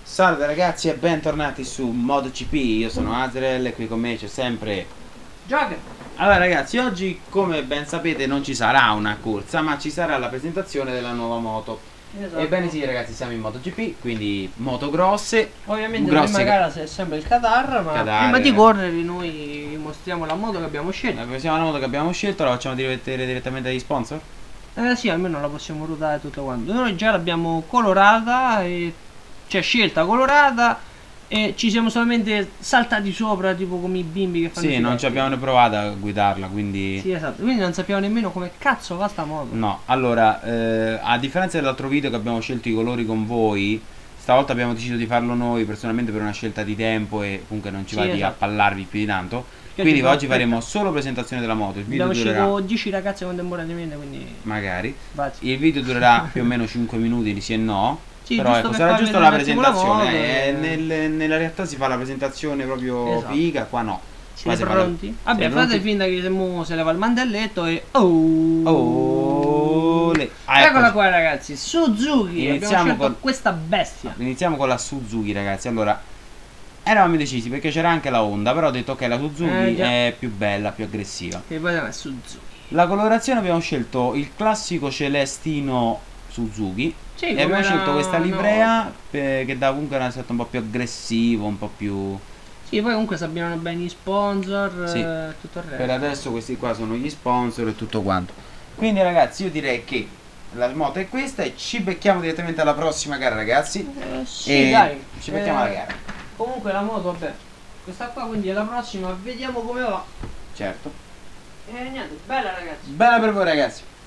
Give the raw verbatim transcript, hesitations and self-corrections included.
Salve ragazzi e bentornati su MotoGP, io sono Azrael e qui con me c'è sempre Joker. Allora ragazzi, oggi come ben sapete non ci sarà una corsa, ma ci sarà la presentazione della nuova moto. Esatto. Ebbene sì ragazzi, siamo in MotoGP, quindi moto grosse. Ovviamente grosse la prima gara è sempre il Qatar, ma Qatar, prima di eh. correre noi vi mostriamo la moto che abbiamo scelto. La prossima moto che abbiamo scelto la facciamo vedere direttamente dagli sponsor? Eh sì, almeno la possiamo ruotare tutto quanto. Noi già l'abbiamo colorata, e cioè scelta colorata, e ci siamo solamente saltati sopra tipo come i bimbi che fanno Sì, i non ci filetti. abbiamo provato a guidarla, quindi... Sì, esatto, quindi non sappiamo nemmeno come cazzo va sta moto. No, allora, eh, a differenza dell'altro video che abbiamo scelto i colori con voi, stavolta abbiamo deciso di farlo noi personalmente per una scelta di tempo e comunque non ci Sì, va di esatto. appallarvi più di tanto. Che Quindi oggi oggi faremo solo presentazione della moto, il video Abbiamo durerà, scelto dieci ragazze contemporaneamente, quindi magari, vazzi. il video durerà più o meno cinque minuti di sì e no. Sì, Però giusto ecco, per sarà farvi giusto la vedere un attimo la presentazione, moto eh, e- nel- nella realtà si fa la presentazione proprio Esatto. figa, qua no. Qua Siete si fa la- pronti? Vabbè, Siete fate pronti? finta che se mo se leva il mantelletto e oh! Oh, le- ah, Eccola ecco. qua ragazzi, Suzuki, Iniziamo abbiamo scelto con- questa bestia. Iniziamo con la Suzuki ragazzi. Allora, eravamo indecisi perché c'era anche la Honda, però ho detto ok, la Suzuki Eh, già. è più bella, più aggressiva. Che poi è Suzuki. La colorazione abbiamo scelto il classico celestino Suzuki. Sì, E come abbiamo era scelto questa una livrea volta. eh, che dà comunque un aspetto un po' più aggressivo, un po' più... Sì, poi comunque si abbinano bene gli sponsor, Sì. eh, tutto il resto. Per adesso questi qua sono gli sponsor e tutto quanto. Quindi ragazzi io direi che la moto è questa e ci becchiamo direttamente alla prossima gara ragazzi. Eh, sì, E dai. ci becchiamo Eh, alla gara. Comunque la moto, vabbè. Questa qua quindi è la prossima, vediamo come va. Certo. E niente, bella ragazzi. Bella per voi ragazzi.